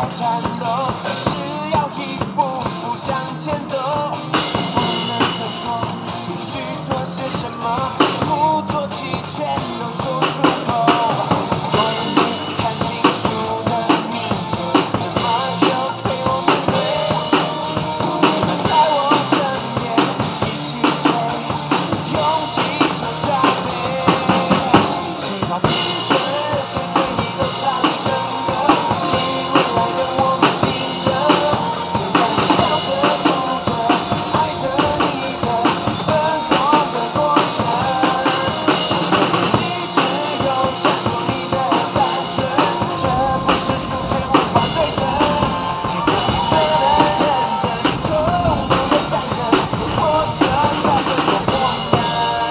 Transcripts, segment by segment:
战斗，而是要一步步向前走。不能退缩，必须做些什么，故作气全都说出口。我让你看清楚的名字，怎么又陪我面对？你们在我身边一起追，勇气就加倍，一起把青春热血对你都唱真的，给未来的我们听着，现在你笑着哭着爱着你的奔跑的过程，你只有闪烁你的单纯，这不是数学无法对等，记着你这么认真，冲动的战争，活着才会有光亮。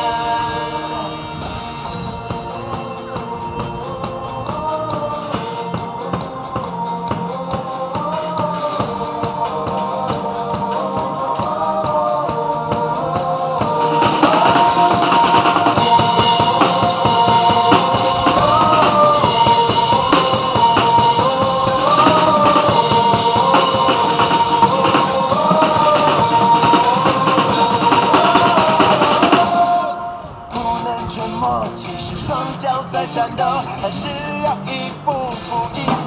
不能沉默，其实双脚在战斗，还是要一步步一步